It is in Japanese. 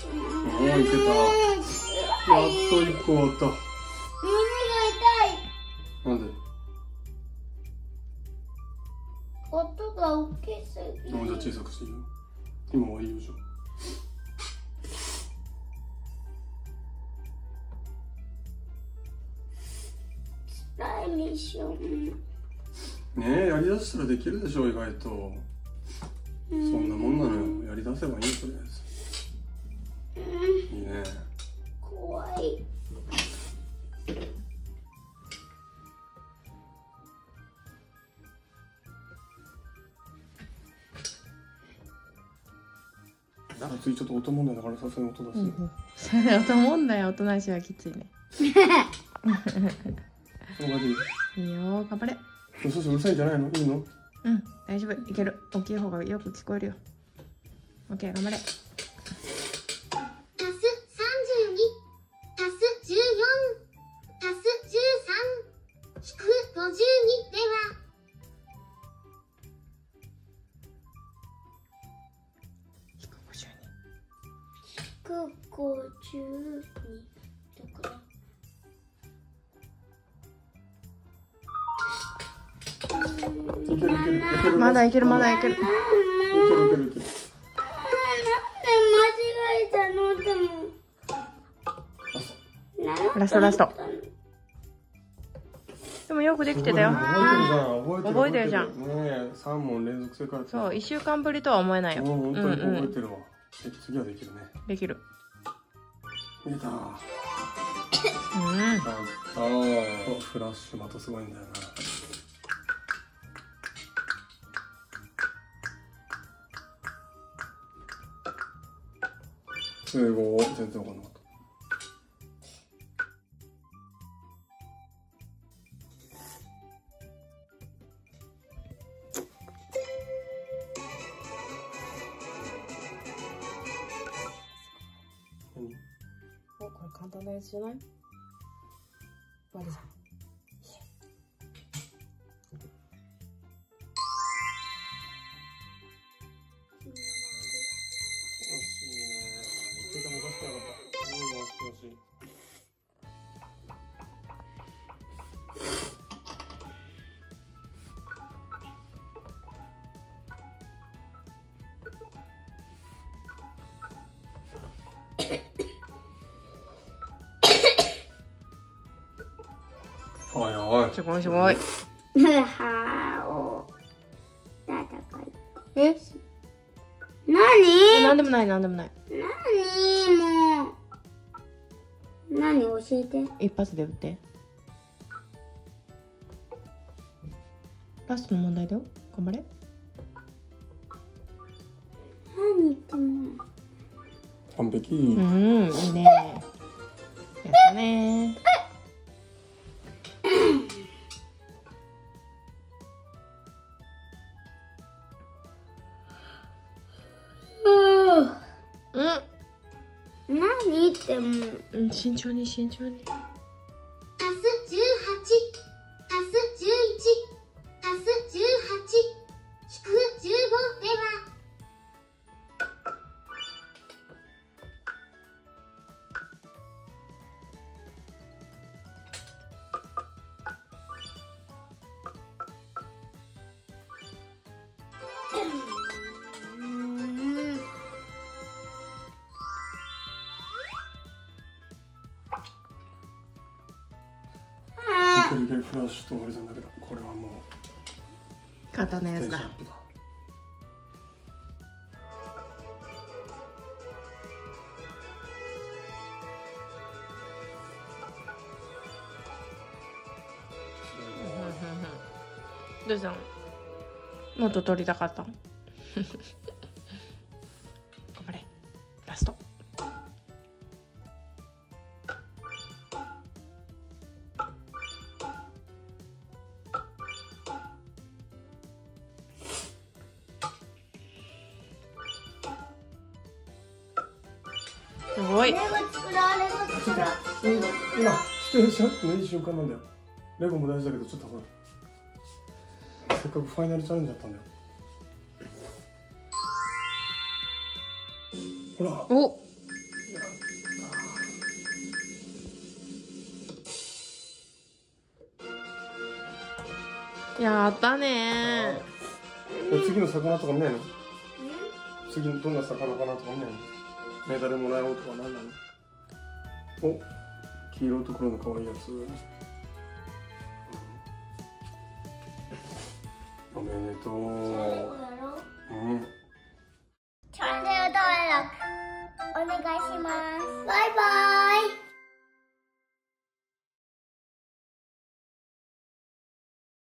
おお、いけた。やっと1個終わった。 耳が痛い。 なんで？ 音が大きすぎる。 じゃあ小さくしていいよ。今はいいよじゃあ。 スライミッション。 ねえ、やりだしたらできるでしょ、意外と。そんなもんなのよ。やりだせばいいよ、とりあえず。いいね。 怖い。 次ちょっと音問題だからさすがに音出すよ。 それ音問題、音なしはきついね。 その感じ。 いいよ、頑張れ。 そうそう、うるさいんじゃないの？いいの？ うん、大丈夫、いける。大きい方がよく聞こえるよ。オッケー、頑張れ。 +32+14+14引く52では。152だから。 いけるいけるいける。 まだいける、まだいける。 いけるいけるいける。 間違えたのでも。 ラストラスト。でもよくできてたよ。 覚えてるじゃん。ねえ、3問連続正解。 そう、1週間ぶりとは思えないよ。 本当に覚えてるわ。次はできるね。 できる。 できた。 うん。 フラッシュまたすごいんだよな。すごい、全然わかんなかった。 お、これ簡単なやつじゃない？バリさん。 はいはい。 すごいすごい。 はお。戦い。 え？ 何？ なんでもない、なんでもない。 何もう。何教えて。 一発で打って。ラストの問題だよ。頑張れ。 何言ってんの？ 完璧。 うん、いいね。やったね。 何ってもう。 うん、慎重に慎重に。 +18+11+15では。 いけるフラッシュとホリゾンだけど、これはもう簡単なやつだ。どうしたの？もっと取りたかったの？頑張れ。ラスト。すごい。 レゴ作ろう、レゴ作ろう。 今してしょ、いい瞬間なんだよ。レゴも大事だけど、ちょっとほら、せっかくファイナルチャレンジだったんだよ。ほら、 お、 やったね次の魚とか見ないの？次のどんな魚かなとか見ないの？メダルもらおうとか何なの？お、黄色と黒の可愛いやつ。おめでとう。うん。